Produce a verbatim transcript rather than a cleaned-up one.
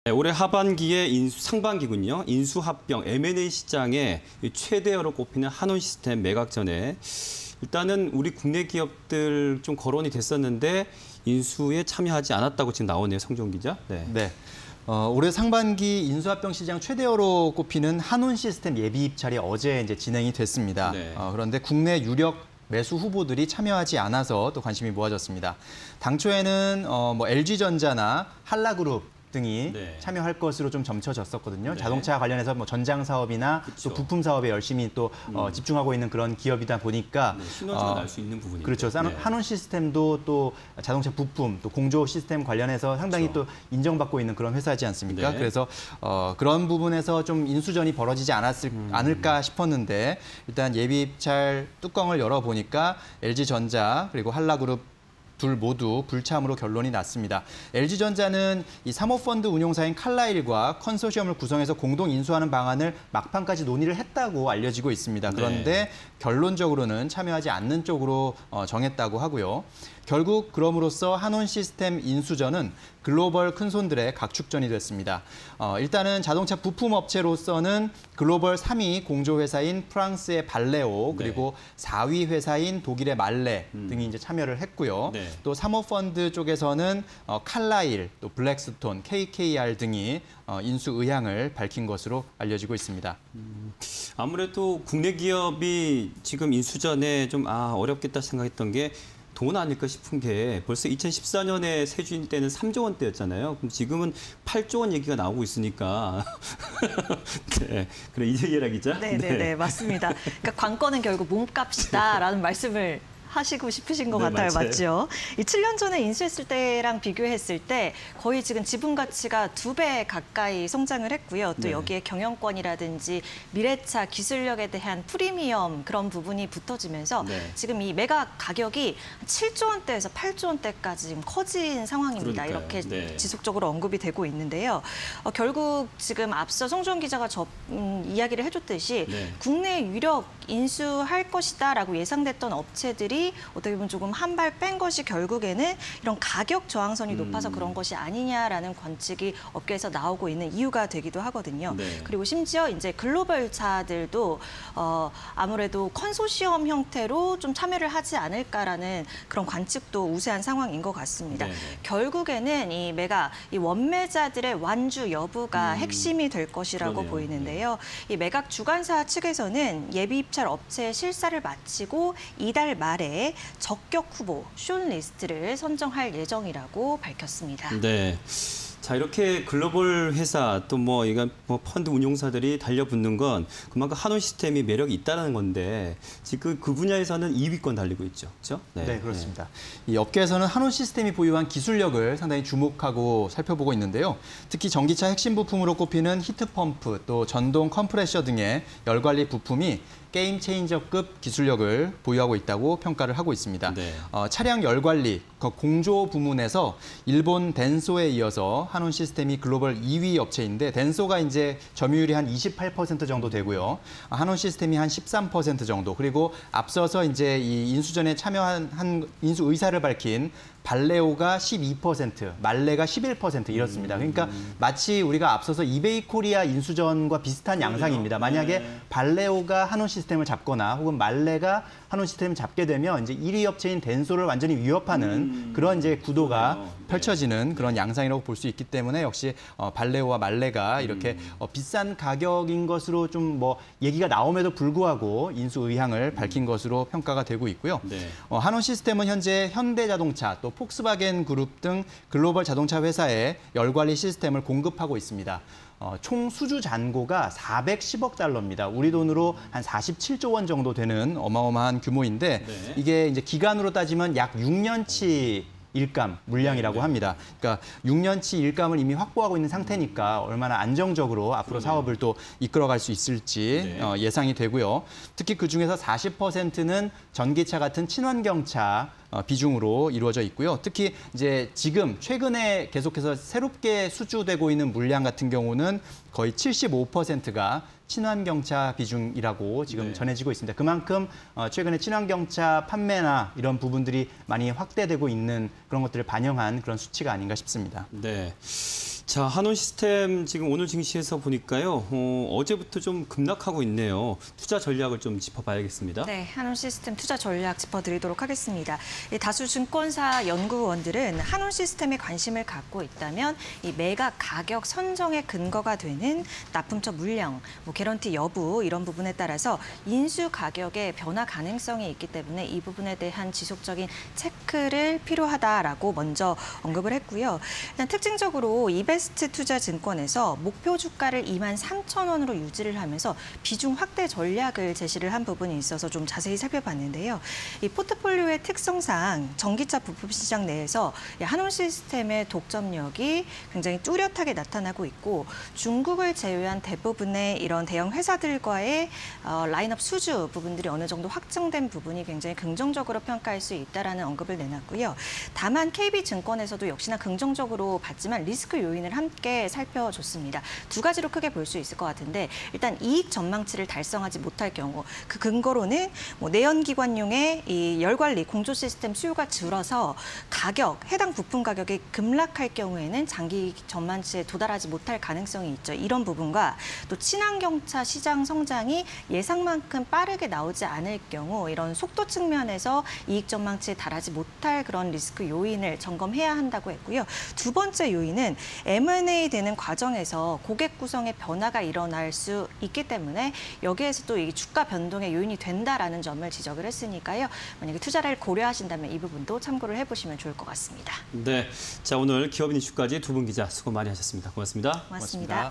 네, 올해 하반기에 인수, 상반기군요. 인수합병 엠 앤 에이 시장에 최대어로 꼽히는 한온시스템 매각 전에 일단은 우리 국내 기업들 좀 거론이 됐었는데 인수에 참여하지 않았다고 지금 나오네요. 성종 기자. 네. 네. 어, 올해 상반기 인수합병 시장 최대어로 꼽히는 한온시스템 예비 입찰이 어제 이제 진행이 됐습니다. 네. 어, 그런데 국내 유력 매수 후보들이 참여하지 않아서 또 관심이 모아졌습니다. 당초에는 어, 뭐 엘지전자나 한라그룹 등이 네. 참여할 것으로 좀 점쳐졌었거든요. 네. 자동차 관련해서 뭐 전장 사업이나 그쵸. 또 부품 사업에 열심히 또 음. 어, 집중하고 있는 그런 기업이다 보니까 네, 시너지가 어, 날 수 있는 부분이죠. 그렇죠. 네. 한온 시스템도 또 자동차 부품, 또 공조 시스템 관련해서 상당히 그렇죠. 또 인정받고 있는 그런 회사지 않습니까? 네. 그래서 어, 그런 부분에서 좀 인수전이 벌어지지 않았을, 음. 않을까 싶었는데 일단 예비 입찰 뚜껑을 열어보니까 엘지전자 그리고 한라그룹 둘 모두 불참으로 결론이 났습니다. 엘지전자는 이 사모펀드 운용사인 칼라일과 컨소시엄을 구성해서 공동 인수하는 방안을 막판까지 논의를 했다고 알려지고 있습니다. 그런데 네. 결론적으로는 참여하지 않는 쪽으로 어, 정했다고 하고요. 결국 그럼으로써 한온시스템 인수전은 글로벌 큰손들의 각축전이 됐습니다. 어, 일단은 자동차 부품 업체로서는 글로벌 삼 위 공조회사인 프랑스의 발레오 그리고 네. 사 위 회사인 독일의 말레 음. 등이 이제 참여를 했고요. 네. 또 사모펀드 쪽에서는 어, 칼라일, 또 블랙스톤, 케이 케이 알 등이 어, 인수 의향을 밝힌 것으로 알려지고 있습니다. 음, 아무래도 국내 기업이 지금 인수전에 좀 아, 어렵겠다 생각했던 게 돈 아닐까 싶은 게 벌써 이천십사 년에 세주인 때는 삼조 원대였잖아요. 그럼 지금은 팔조 원 얘기가 나오고 있으니까. 네, 그래 이재계라 기자. 네, 네, 네, 맞습니다. 그러니까 관건은 결국 몸값이다라는 말씀을 하시고 싶으신 것 네, 같아요. 맞아요. 맞죠? 이 칠 년 전에 인수했을 때랑 비교했을 때 거의 지금 지분 가치가 두 배 가까이 성장을 했고요. 또 네. 여기에 경영권이라든지 미래차 기술력에 대한 프리미엄 그런 부분이 붙어지면서 네. 지금 이 매각 가격이 칠조 원대에서 팔조 원대까지 지금 커진 상황입니다. 그러니까요. 이렇게 네. 지속적으로 언급이 되고 있는데요. 어, 결국 지금 앞서 송주원 기자가 저, 음, 이야기를 해줬듯이 네. 국내 유력 인수할 것이다라고 예상됐던 업체들이 어떻게 보면 조금 한 발 뺀 것이 결국에는 이런 가격 저항선이 음. 높아서 그런 것이 아니냐라는 관측이 업계에서 나오고 있는 이유가 되기도 하거든요. 네. 그리고 심지어 이제 글로벌 차들도 어, 아무래도 컨소시엄 형태로 좀 참여를 하지 않을까라는 그런 관측도 우세한 상황인 것 같습니다. 네네. 결국에는 이 매각, 이 원매자들의 완주 여부가 음. 핵심이 될 것이라고 그러네요. 보이는데요. 이 매각 주관사 측에서는 예비 입찰 업체 실사를 마치고 이달 말에 적격 후보 숏리스트를 선정할 예정이라고 밝혔습니다. 네. 자, 이렇게 글로벌 회사 또 뭐 이건 뭐 펀드 운용사들이 달려붙는 건 그만큼 한온 시스템이 매력이 있다는 건데 지금 그 분야에서는 이 위권 달리고 있죠. 그렇죠? 네, 그렇습니다. 이 업계에서는 한온 시스템이 보유한 기술력을 상당히 주목하고 살펴보고 있는데요. 특히 전기차 핵심 부품으로 꼽히는 히트펌프, 또 전동 컴프레셔 등의 열관리 부품이 게임 체인저급 기술력을 보유하고 있다고 평가를 하고 있습니다. 네. 어, 차량 열관리, 그 공조 부문에서 일본 덴소에 이어서 한온 시스템이 글로벌 이 위 업체인데 덴소가 이제 점유율이 한 이십팔 퍼센트 정도 되고요. 한온 시스템이 한 십삼 퍼센트 정도. 그리고 앞서서 이제 이 인수전에 참여한 한 인수 의사를 밝힌 발레오가 십이 퍼센트, 말레가 십일 퍼센트 이렇습니다. 그러니까 마치 우리가 앞서서 이베이 코리아 인수전과 비슷한 양상입니다. 만약에 네. 발레오가 한온 시스템을 잡거나 혹은 말레가 한온 시스템을 잡게 되면 이제 일 위 업체인 덴소를 완전히 위협하는 음, 그런 이제 구도가 그렇군요. 네. 펼쳐지는 그런 양상이라고 볼 수 있기 때문에 역시 어, 발레오와 말레가 이렇게 음. 어, 비싼 가격인 것으로 좀 뭐 얘기가 나옴에도 불구하고 인수 의향을 밝힌 것으로 평가가 되고 있고요. 네. 어, 한온 시스템은 현재 현대자동차 또 폭스바겐 그룹 등 글로벌 자동차 회사에 열관리 시스템을 공급하고 있습니다. 어, 총 수주 잔고가 사백십억 달러입니다. 우리 돈으로 한 사십칠조 원 정도 되는 어마어마한 규모인데 네. 이게 이제 기간으로 따지면 약 육 년치 일감 물량이라고 네, 네. 합니다. 그러니까 육 년치 일감을 이미 확보하고 있는 상태니까 얼마나 안정적으로 앞으로 그러네요. 사업을 또 이끌어갈 수 있을지 네. 어, 예상이 되고요. 특히 그중에서 사십 퍼센트는 전기차 같은 친환경차 어, 비중으로 이루어져 있고요. 특히 이제 지금 최근에 계속해서 새롭게 수주되고 있는 물량 같은 경우는 거의 칠십오 퍼센트가 친환경차 비중이라고 지금 네. 전해지고 있습니다. 그만큼 어, 최근에 친환경차 판매나 이런 부분들이 많이 확대되고 있는 그런 것들을 반영한 그런 수치가 아닌가 싶습니다. 네. 자, 한온 시스템 지금 오늘 증시에서 보니까요. 어, 어제부터 좀 급락하고 있네요. 투자 전략을 좀 짚어봐야겠습니다. 네, 한온 시스템 투자 전략 짚어드리도록 하겠습니다. 이 다수 증권사 연구원들은 한온 시스템에 관심을 갖고 있다면 이 매각 가격 선정의 근거가 되는 납품처 물량, 뭐 개런티 여부 이런 부분에 따라서 인수 가격의 변화 가능성이 있기 때문에 이 부분에 대한 지속적인 체크를 필요하다라고 먼저 언급을 했고요. 일단 특징적으로 이베스트 투자증권에서 목표 주가를 이만 삼천 원으로 유지를 하면서 비중 확대 전략을 제시를 한 부분이 있어서 좀 자세히 살펴봤는데요. 이 포트폴리오의 특성상 전기차 부품 시장 내에서 한온 시스템의 독점력이 굉장히 뚜렷하게 나타나고 있고 중국을 제외한 대부분의 이런 대형 회사들과의 어, 라인업 수주 부분들이 어느 정도 확정된 부분이 굉장히 긍정적으로 평가할 수 있다라는 언급을 내놨고요. 다만 케이비증권에서도 역시나 긍정적으로 봤지만 리스크 요인을 함께 살펴줬습니다. 두 가지로 크게 볼 수 있을 것 같은데 일단 이익 전망치를 달성하지 못할 경우 그 근거로는 뭐 내연기관용의 이 열관리 공조 시스템 수요가 줄어서 가격 해당 부품 가격이 급락할 경우에는 장기 전망치에 도달하지 못할 가능성이 있죠. 이런 부분과 또 친환경차 시장 성장이 예상만큼 빠르게 나오지 않을 경우 이런 속도 측면에서 이익 전망치에 달하지 못할 그런 리스크 요인을 점검해야 한다고 했고요. 두 번째 요인은 엠 앤 에이 되는 과정에서 고객 구성의 변화가 일어날 수 있기 때문에 여기에서도 이 주가 변동의 요인이 된다라는 점을 지적을 했으니까요. 만약에 투자를 고려하신다면 이 부분도 참고를 해보시면 좋을 것 같습니다. 네, 자 오늘 기업인 이슈까지 두 분 기자 수고 많이 하셨습니다. 고맙습니다. 고맙습니다. 고맙습니다.